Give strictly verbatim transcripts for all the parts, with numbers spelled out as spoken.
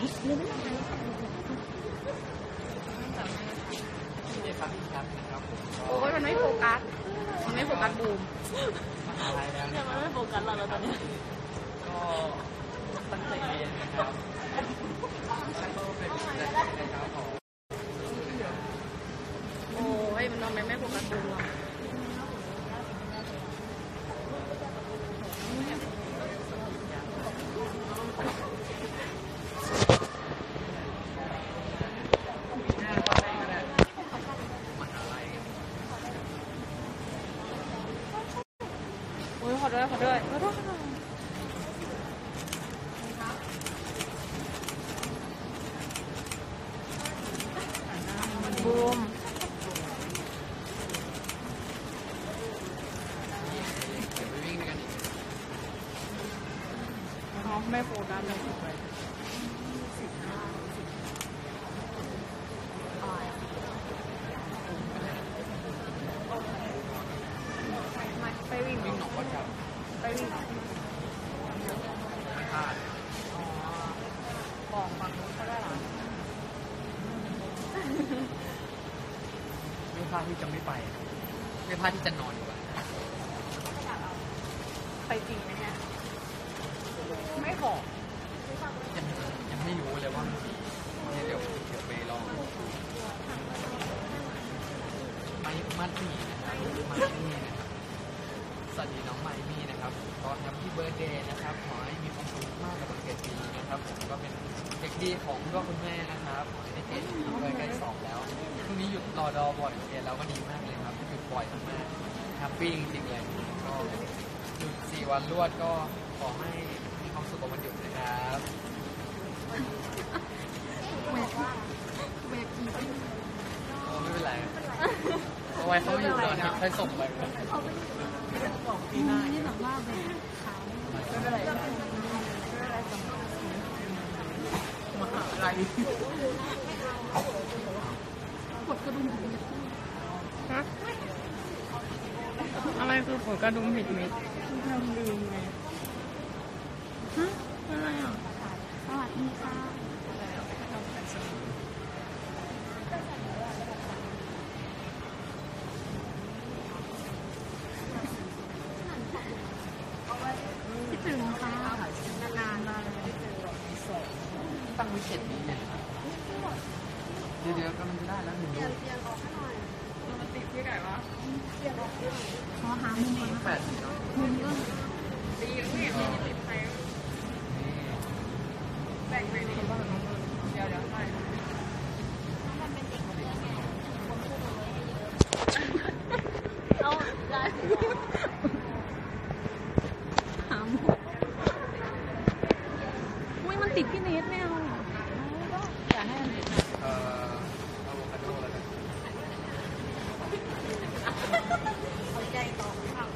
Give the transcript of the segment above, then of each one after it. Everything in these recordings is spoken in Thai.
โอ้ยมันไม่โฟกัสมันไม่โฟกัสบูมเนี่ยมันไม่โฟกัสเราแล้วตอนนี้ก็ตั้งใจเรียนนะครับก็เป็นนะครับผมโอ้ยมันทำไมไม่โฟกัสบูมหรอโอ้ยขอด้วยขอด้วยขอด้วยบูมเขาไม่โฟกัสเลยไปวิ่งวิ่งหนองวัดครับไปวิ่งไม่พลาดบอกฝั่งนู้นก็ได้หรอไม่พลาดที่จะไม่ไปไม่พลาดที่จะนอนดีกว่าไปจริงไหมเนี่ยไม่ขอยังยังไม่รู้เลยว่ามันมีเดี๋ยวเดี๋ยวไปลองไม้มัดหมี่นะครับมัดหมี่นะครับสวัสดีน้องไมมี่นะครับก็แฮปปี้เบิร์ธเดย์นะครับขอให้มีความสุขมากกับวันเกิดปีนี้นะครับผมก็เป็นเด็กดีของคุณพ่อคุณแม่นะครับขอให้ได้เรียนด้วยใกล้สอบแล้วช่วงนี้หยุดรอดอบ่อยเรียนแล้วก็ดีมากเลยครับหยุดบ่อยมากแฮปปี้จริงๆเลยก็หยุดสี่วันรวดก็ขอให้มีความสุขกับวันหยุดนะครับไม่เป็นไรเอาไว้เขาไม่อยู่ตอนนี้ค่อยส่งไปปีหน้านี่แบบว่าแบบขาวไม่เป็นไรมหาลัยกดกระดุมผิดเม็ดฮะอะไรคือผลกระดุมผิดเม็ดทำลืมไงฮะอะไรอ่ะสวัสดีค่ะคิดถึงค่ะนานๆมาเลยไม่เจอตั้งวิเศษนี้เนี่ยเดี๋ยวเดี๋ยวกำลังจะได้แล้วหนึ่งลูกมันติดที่ไหนวะขอหามุมก่อนแปดมุมก็ดีอย่างที่เห็นมีติดใครแบ่งไปดีเดี๋ยวเดี๋ยวไปเอาได้หามุมอุ้ยมันติดพี่เนทไม่เอาอย่าให้มันติดเอ่ออะโวคาโดแล้วกันเอาใจต่อค่ะ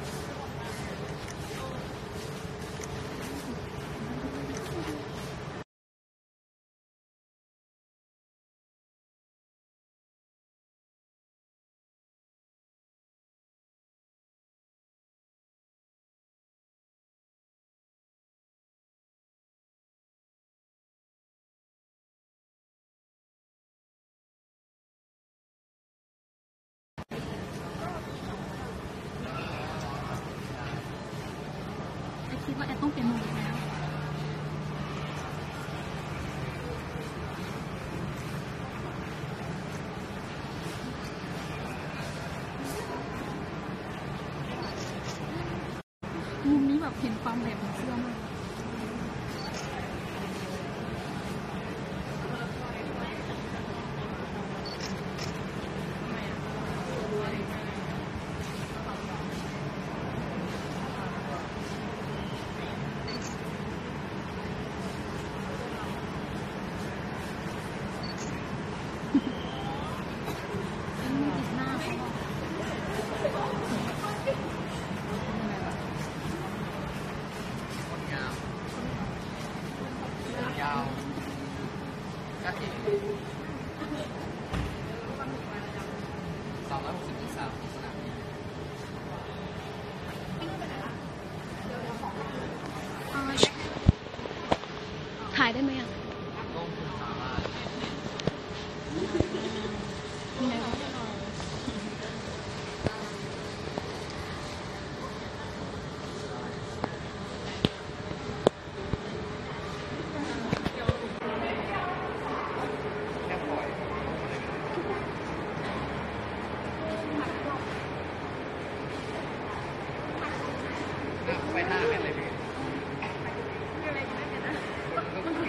คิดว่าแอดต้องเป็นโมเดลแล้วมุมนี้แบบเห็นความแบบของเสื้อมากยาวก็อีกสองร้อยหกสิบองศาสนามบินถ่ายได้ไหมอ่ะลง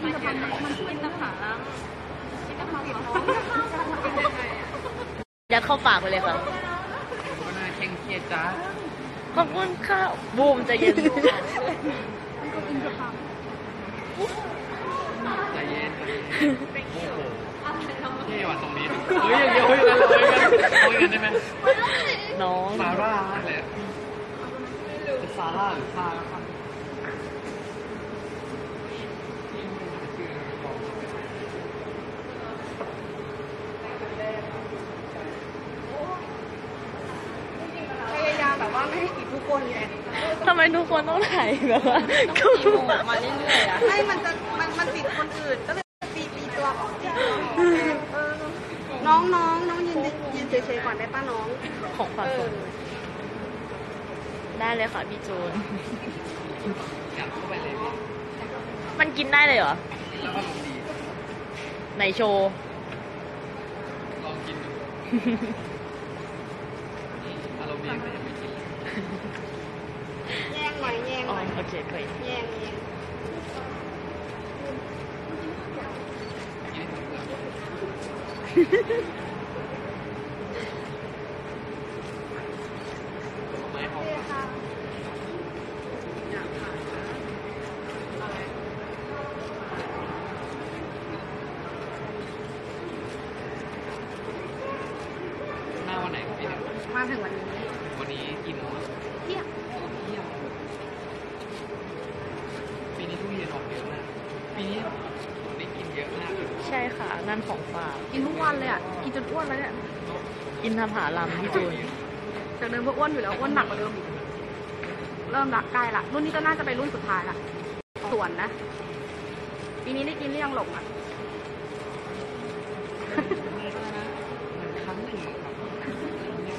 นทผลัมมันช่วยอินทผลัมอินทผลัมของยัดเข้าปากไปเลยค่ะก็น่าเคร่งเครียดจ้าขอบคุณค่ะบูมใจะเย็นมันก็อินทผลัมใจเย็นโอ้โหเท่ว่ะตรงนี้เฮ้ยอย่างเดียวเฮ้ยกันเลยกันโอ้ยกันได้ไหมน้องซาร่ามากเลยอะจะซาร่าหรือซาร่าครับพยายามแบบว่าไม่ให้ติดทุกคนไงทำไมทุกคนต้องถ่ายแบบว่าตีวงออกมาเรื่อยๆอ่ะให้มันจะมันมันติดคนอื่นก็เลยตีตีตัวออกตีตัวออกเออน้องน้องน้องยืนยืนเฉยๆก่อนได้ป้าน้องของฝากเอส่องได้เลยค่ะพี่จูนอยากเข้าไปเลยพี่มันกินได้เลยเหรอแล้วก็ลงดีไหนโชว์ลองกินดูอารมณ์ดีก็ยังไม่กินเลยแย่งหน่อยแย่งอ๋หอน่อยโอเคเคยแย่งแย่งกินให้เพื่อนไม่พอหน้าวันไหนครับพี่เนี่ยมาถึงวันนี้วันนี้กี่โมงอะเที่ยงเที่ยงปีนี้ทุเรียนออกเยอะมากปีนี้ได้กินเยอะมากเลยใช่ค่ะนั่นของฝากกินทุกวันเลยอ่ะกินจนอ้วนแล้วเนี่ยอินทผลัมพี่จูนจากเดิมก็อ้วนอยู่แล้วอ้วนหนักกว่าเดิมอีกเริ่มละใกล้ละรุ่นนี้ก็น่าจะเป็นรุ่นสุดท้ายละสวนนะปีนี้ได้กินหรือยังหลงอ่ะมันครั้งหนึ่งครับ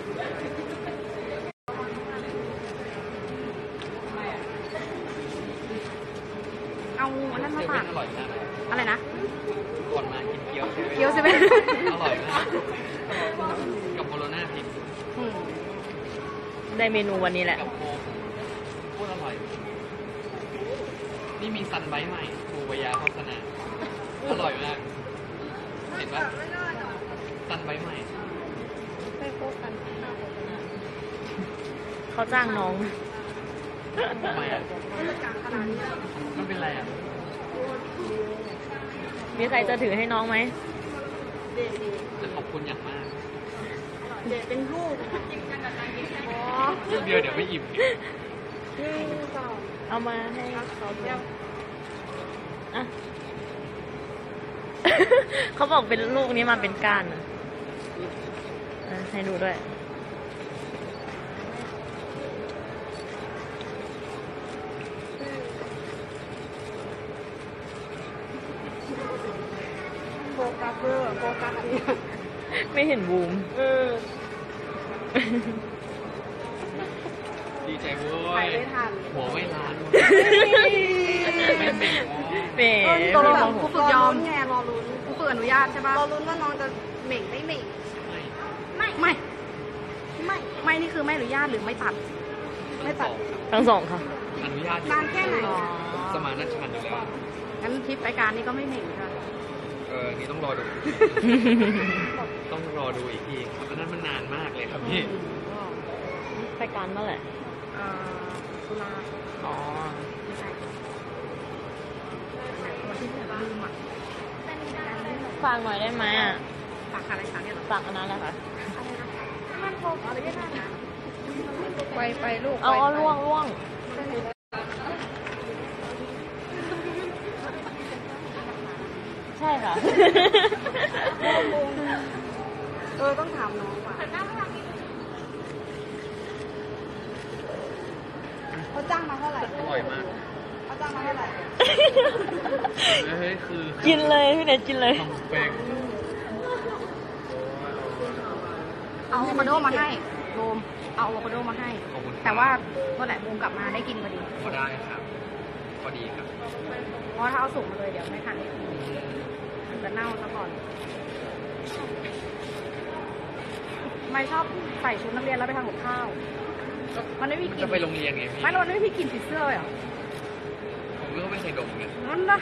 เอาอันนั้นมาเซฝาเว่กนอร่อยมากอะไรนะก่อนมากินเกี๊ยวเกี๊ยวใช่ไหมอร่อยมากกับโบโลน่าพริกอืมได้เมนูวันนี้แหละกับโค้กโคตรอร่อย นี่มีซันไบท์ใหม่ปูปยาโฆษณาอร่อยมาก เห็นปะซันไบท์ใหม่เขาจ้างน้องทำไมอ่ะ มันเป็นไรอ่ะมีใครจะถือให้น้องไหมเด็ดดีจะขอบคุณอย่างมากเด็ดเป็นรูปอ๋อลูกเดียวเดี๋ยวไม่อิ่มหนึ่งสองเอามาให้เขาดูอ่ะ เขาบอกเป็นลูกนี้มาเป็นก้านอ่ะอ่ะให้ดูด้วยโฟกัสเบอร์โฟกัสอันนี้ไม่เห็นบูมเออดีใจเว้ไปยไม่ทันหัวไม่ร้านไม่เสร็จเป๋ตกลงพี่ครูบอกฝึกยอมไงรอลุ้นครูฝึกอนุญาตใช่ป่ะรอลุ้นว่าน้องจะเหม่งไม่เหม่งไม่ไม่ไม่ไม่ไม่นี่คือไม่อนุญาตหรือไม่ตัด ไม่ตัดทั้งสองค่ะอนุญาตอยู่นานแค่ไหนสมานฉันท์อยู่แล้วงั้นทริปไปการนี่ก็ไม่เหม่งค่ะเออ นี่ต้องรอดู ต้องรอดูอีกทีเพราะนั้นมันนานมากเลยครับพี่ไปกันนั่นแหละเอ่อตุลาอ๋อไม่ใช่วันที่ผมลืมอ่ะฝากหน่อยได้ไหมอ่ะฝากอะไรคะเนี่ยเหรอฝากอันนั้นแหละค่ะอะไรนะคะมันโฟกัสอะไรนะไปไปลูกเอาเอาล่วงล่วง ใช่ค่ะเออต้องถามน้องว่ะเขาจ้างมาเท่าไหร่อร่อยมากเขาจ้างมาเท่าไหร่เฮ้ย คือกินเลยพี่เนทกินเลยทำสเปกเอาอะโวคาโดมาให้โบมเอาอะโวคาโดมาให้ขอบคุณแต่ว่าก็แหละโบมกลับมาได้กินพอดีพอได้ครับ พอดีครับเพราะถ้าเอาสุกมาเลยเดี๋ยวไม่ทันได้กินมันจะเน่าซะก่อน ไม่ชอบใส่ชุดนักเรียนแล้วไปทำกับข้าว มันไม่มีกลิ่นจะไปโรงเรียนไงพี่ไม่แล้วมันไม่มีกลิ่นผีเสื้อเลยเหรอผมก็ไปเคยดมเนี่ยนั่นนะ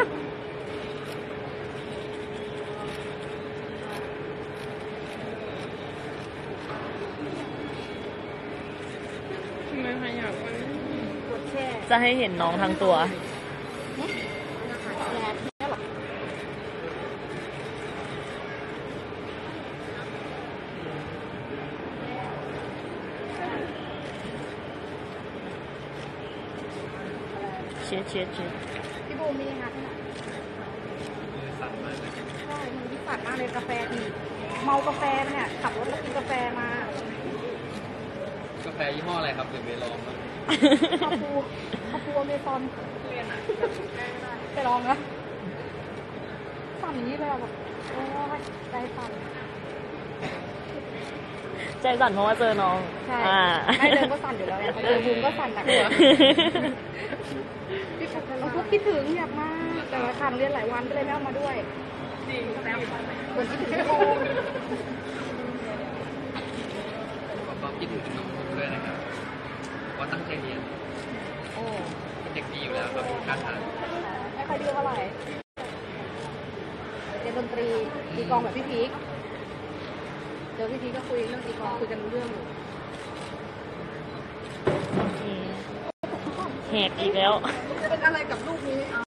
ทำไมขยับมันปวดแช่จะให้เห็นน้องทั้งตัวแย่แค่หรอเช็ดเช็ดเช็ดพี่บูมมีคะที่ไหนมือสั่นมากเลยใช่มันวิสัทมากเลยกาแฟอีกเมากาแฟมาเนี่ยขับรถแล้วกินกาแฟมากาแฟยี่ห้ออะไรครับเดี๋ยวไปลองมาคาปูคาปูอเมซอนเรียนอ่ะไปลองนะสั่นอย่างนี้เลยอ่ะแบบโอ้ยใจสั่นใจสั่นเพราะว่าเจอน้องใช่อ่าให้เดินก็สั่นอยู่แล้วไงพอเจอบูมก็สั่นหนักเลยเราก็คิดถึงอยากมาแต่ว่าทางเรียนหลายวันก็เลยไม่เอามาด้วยจริงแล้วเหมือนคิดถึงพี่โอมก็คิดถึงน้องผมด้วยนะครับเพราะตั้งใจเรียนโอ้เป็นเด็กดีอยู่แล้วครับการทานไม่ค่อยดื้อเท่าไหร่เรียนดนตรีตีกลองแบบพี่พีคเจอพี่พีคก็คุยเรื่องตีกลองคุยกันรู้เรื่องอยู่โอเคแหกอีกแล้วเป็นอะไรกับลูกนี้